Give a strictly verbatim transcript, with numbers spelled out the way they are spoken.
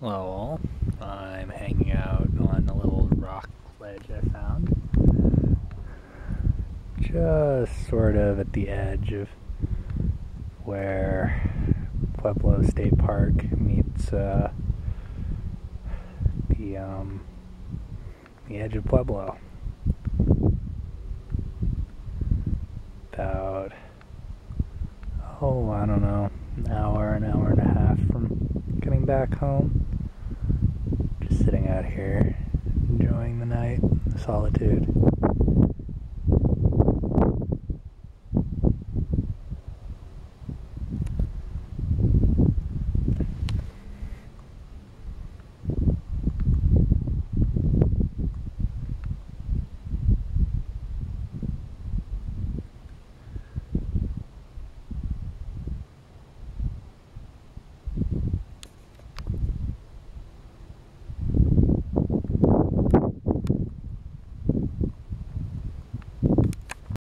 Hello, I'm hanging out on a little rock ledge I found. Just sort of at the edge of where Pueblo State Park meets uh, the, um, the edge of Pueblo. About, oh, I don't know, an hour, an hour and a half from getting back home. Just sitting out here, enjoying the night, the solitude.